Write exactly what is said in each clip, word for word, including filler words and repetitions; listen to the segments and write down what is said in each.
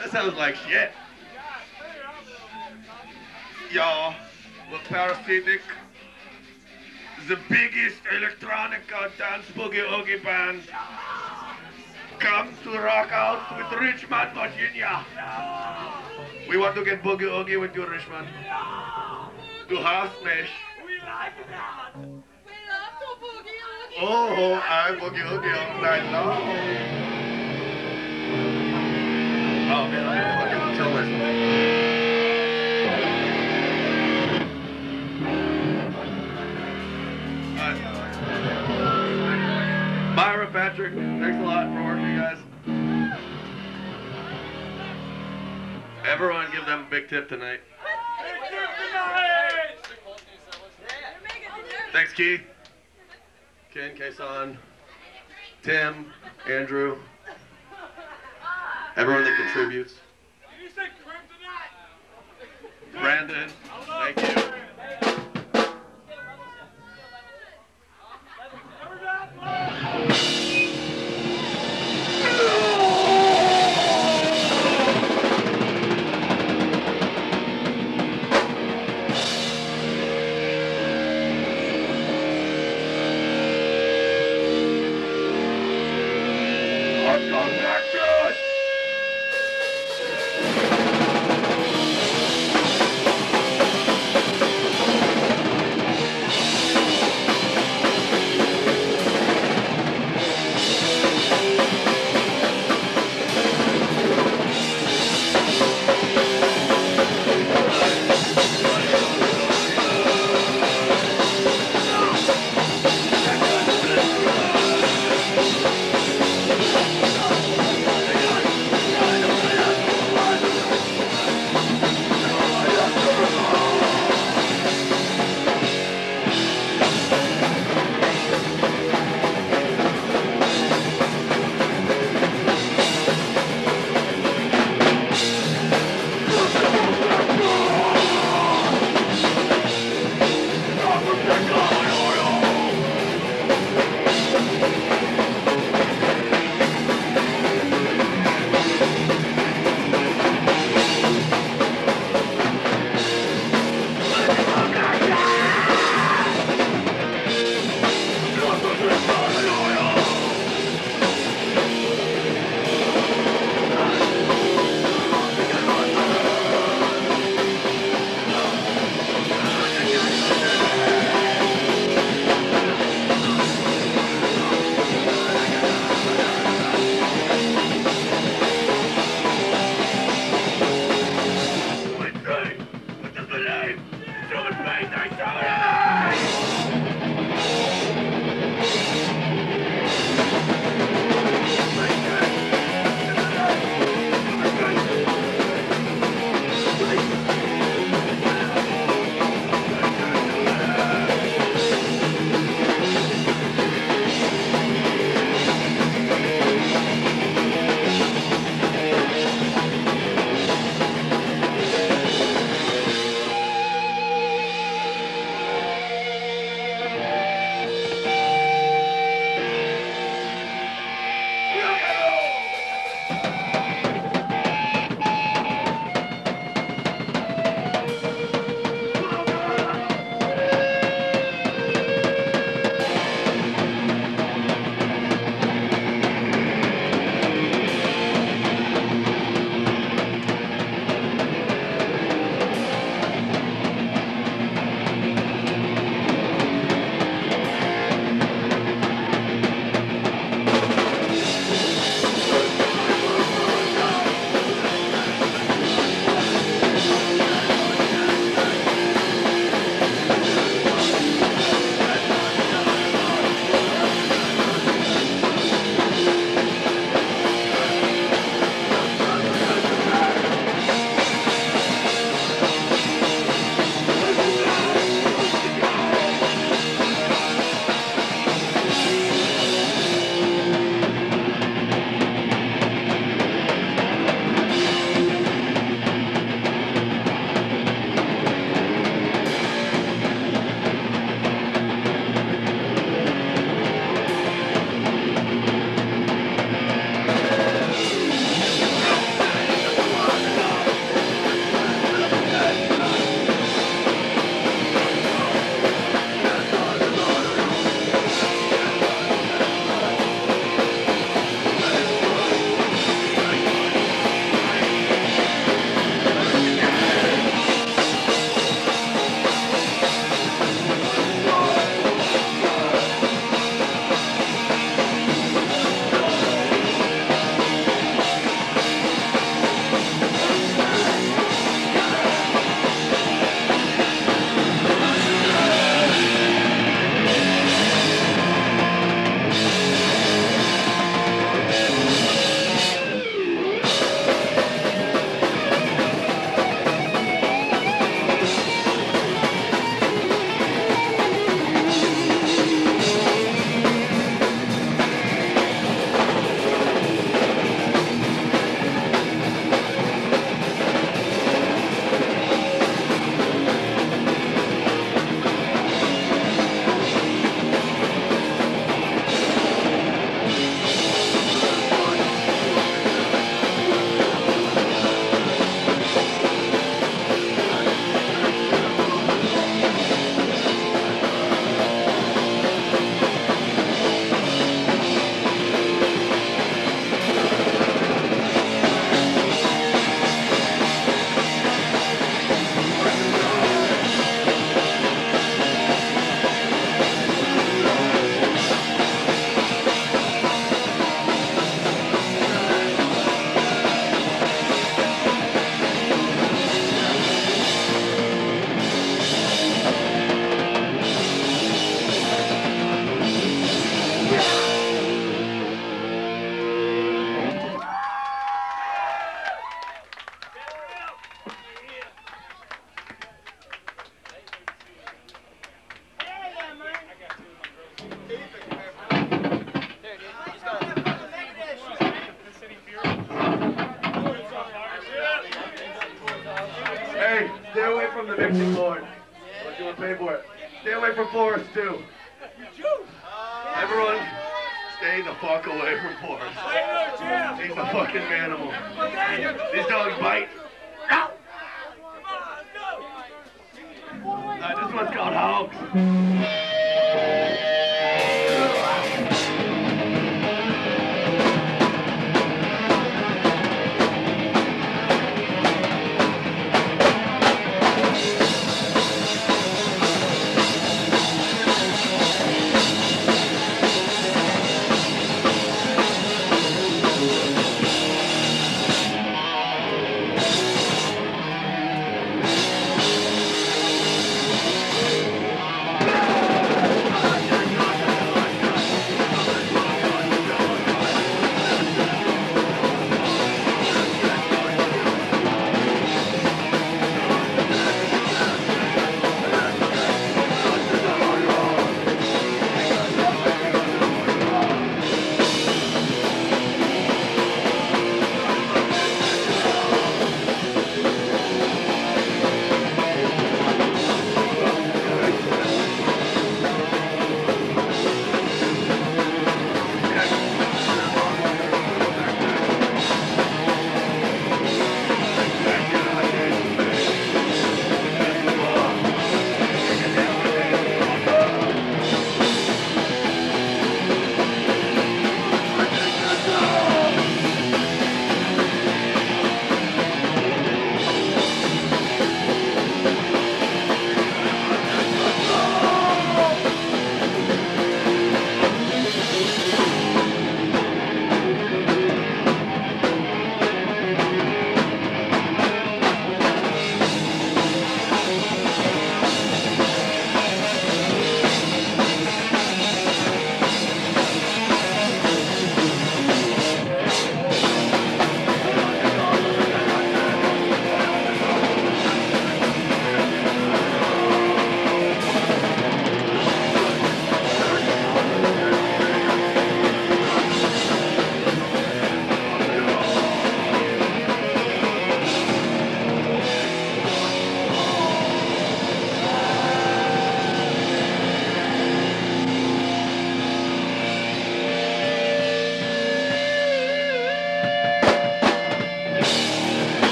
That sounds like shit. Y'all, we're Parasitic, the biggest electronic dance boogie oogie band. Come to rock out with Richmond, Virginia. We want to get boogie oogie with you, Richmond. To house smash. We like that. We love to boogie oogie. Oh, I boogie oogie all night long. Oh man, I'm gonna fucking kill myself. Myra, Patrick, thanks a lot for working, guys. Everyone give them a big tip tonight. Big tip tonight. Thanks, Keith, Ken, Kason, Tim, Andrew, everyone that contributes. Did you say kryptonite? Brandon, thank you. from the mixing board. Unless you want to pay for it. Stay away from Forrest, too. Everyone, stay the fuck away from Forrest. He's a fucking animal. These dogs bite. Uh, this one's called Hogs.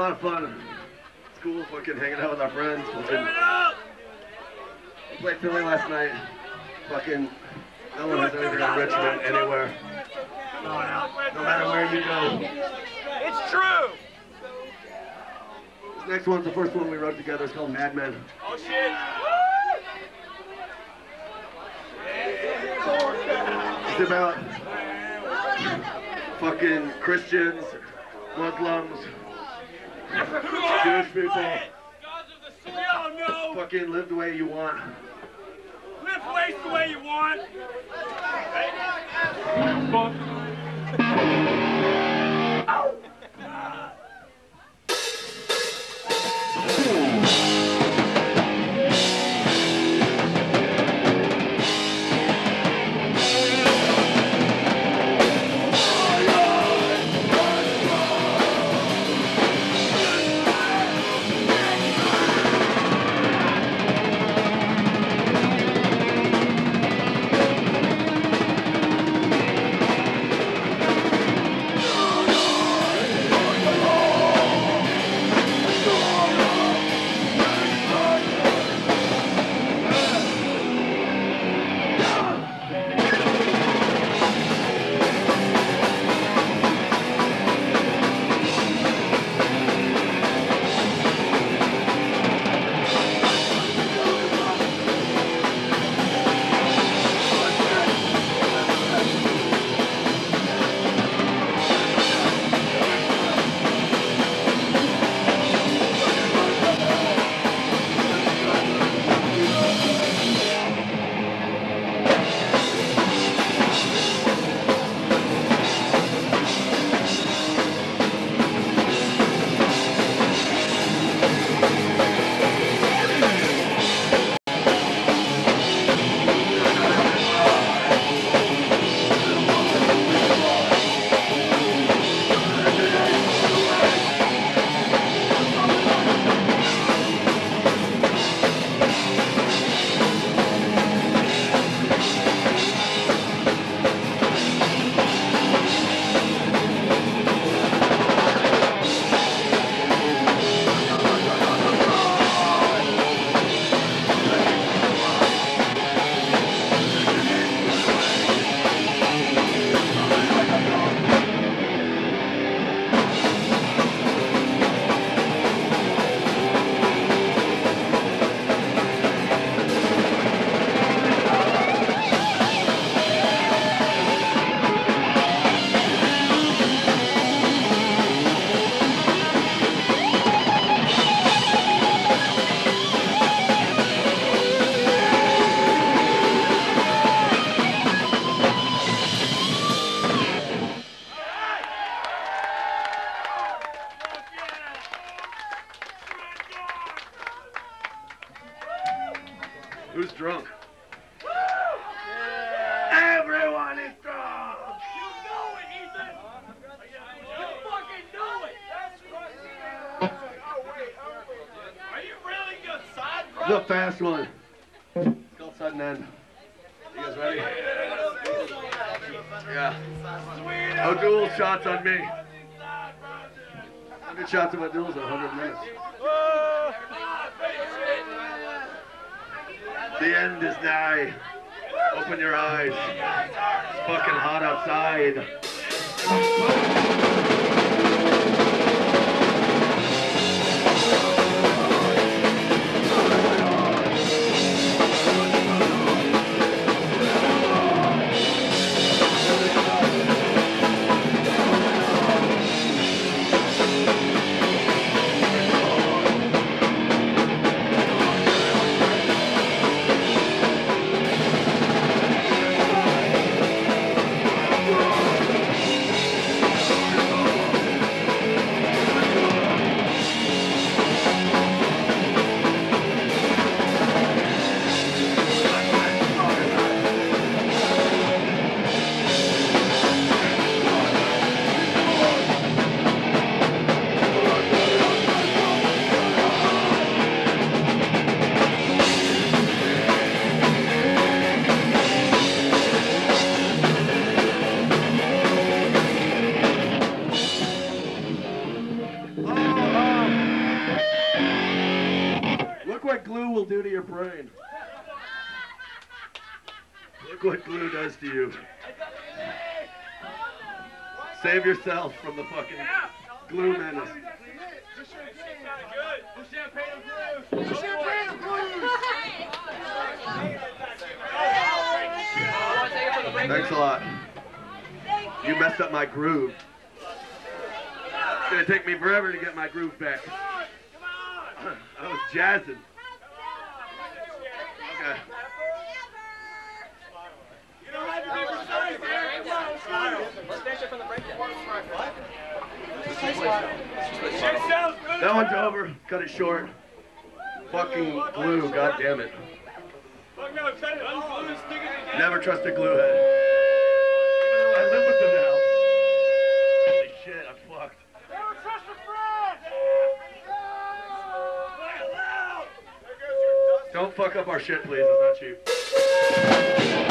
lot of fun. It's cool fucking hanging out with our friends. Fucking, we played Philly last night. Fucking no one has anything in Richmond anywhere. No matter where you go. It's true. This next one's the first one we wrote together. It's called Mad Men. Oh shit. It's about fucking Christians, Muslims, Jewish people. Oh no. Fucking live the way you want. Live waste the way you want. Who's drunk? Everyone is drunk! You know it, Ethan. You fucking know it. Are you really good side, bro? This is a fast one. It's called Sudden End. You guys ready? Yeah. O'Doul shots on me. one hundred shots of O'Doul's in one hundred minutes. The end is nigh. Open your eyes. It's fucking hot outside. Look what glue does to you. Save yourself from the fucking glue menace. Thanks a lot. You messed up my groove. It's gonna take me forever to get my groove back. I was jazzing. Okay. You don't have to be precise, Eric. Come on, let's go. Let's finish it from the breakdown. What? That one's over. Cut it short. Fucking glue, god damn it. Fuck no, cut it. Unglue, stick it together. Never trust a glue head. I live with them now. Holy shit, I'm fucked. Never trust a friend. Don't fuck up our shit, please. It's not cheap.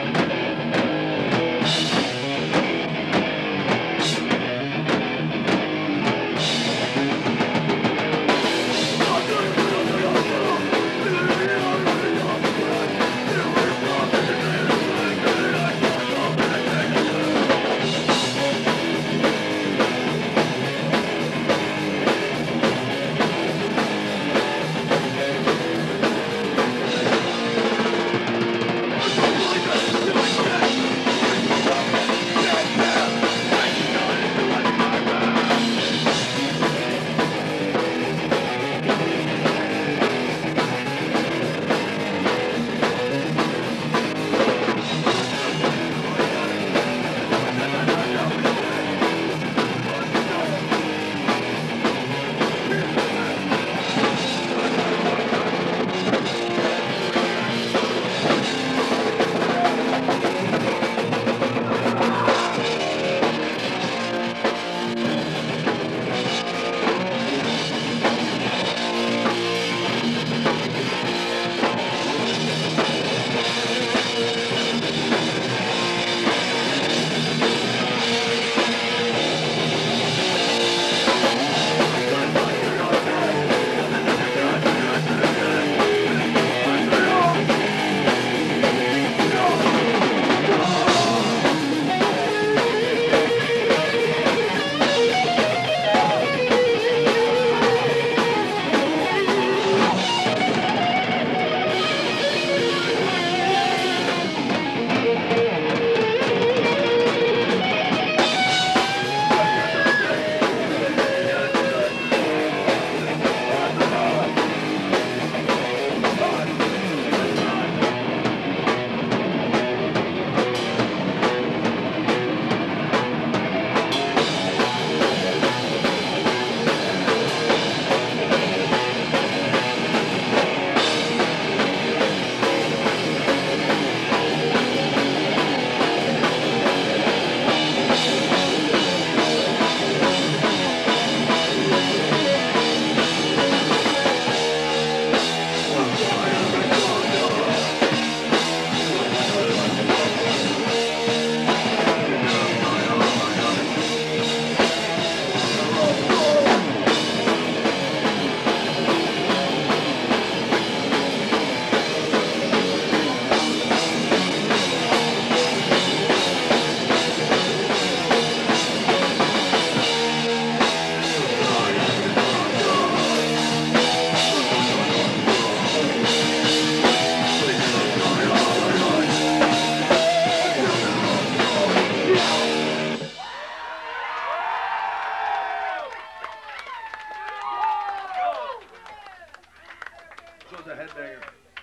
A headbanger.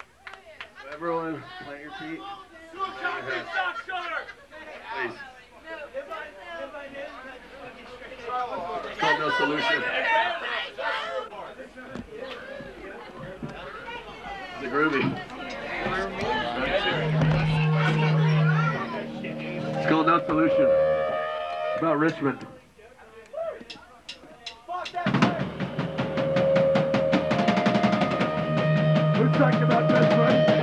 Everyone, plant your feet. Please. It's called No Solution. It's groovy. It's called No Solution. It's about Richmond. Who's talking about this one?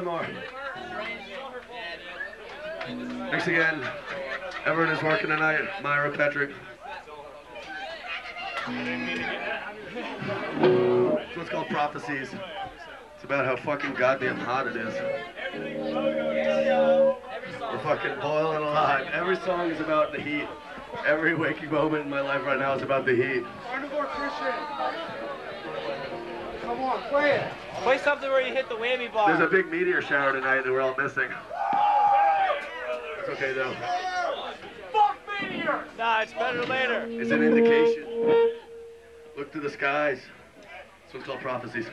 one more. Thanks again. Everyone is working tonight. Myra, Patrick. This one's called Prophecies. It's about how fucking goddamn hot it is. We're fucking boiling alive. Every song is about the heat. Every waking moment in my life right now is about the heat. Carnivore Christian. Come on, play it. Play something where you hit the whammy bar. There's a big meteor shower tonight that we're all missing. It's okay though. Fuck meteor. Nah, it's better later. It's an indication. Look to the skies. This one's called Prophecies.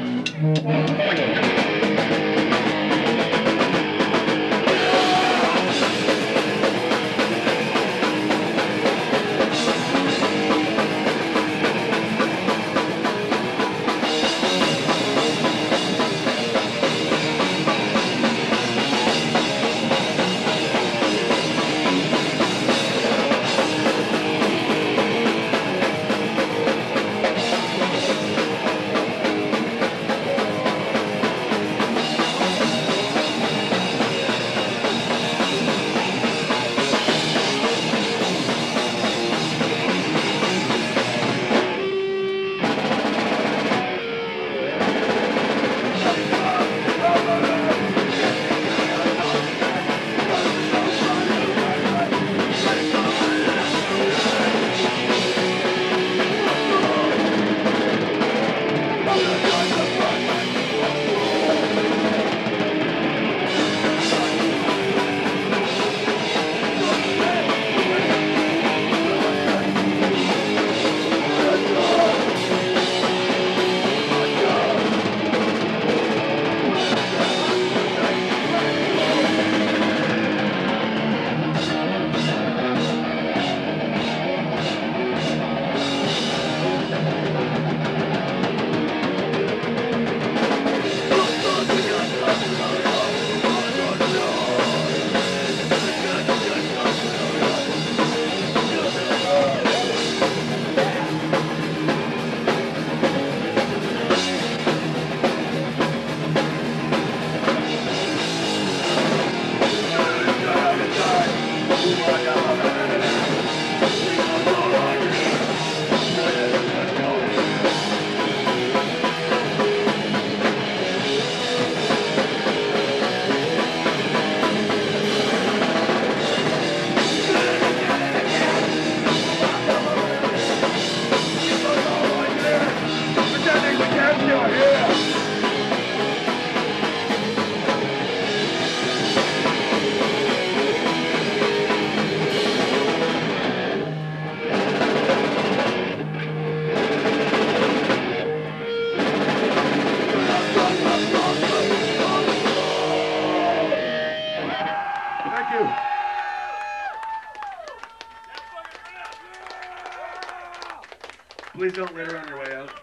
Please don't litter on your way out.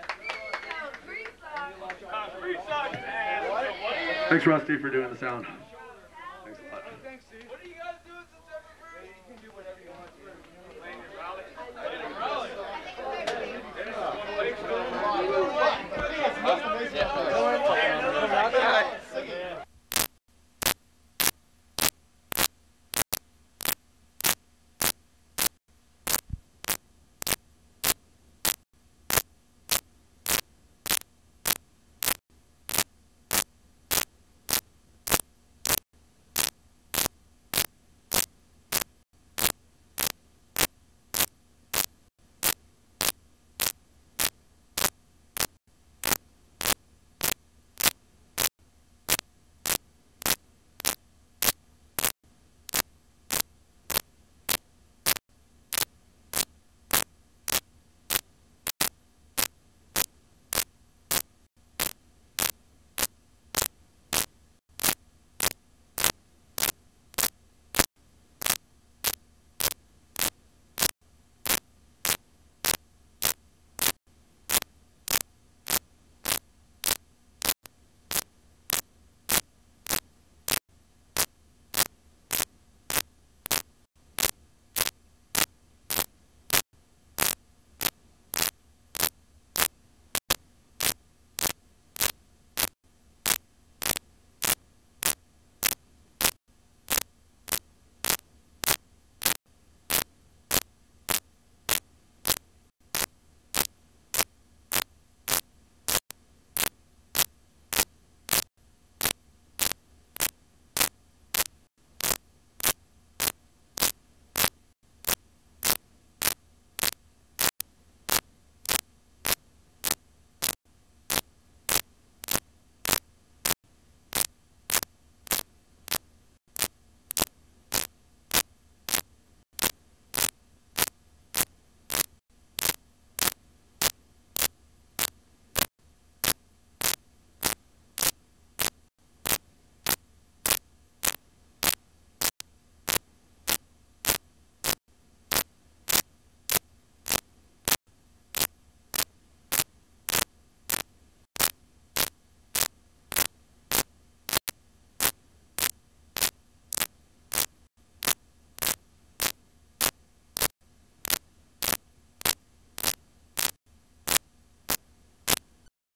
Thanks, Rusty, for doing the sound.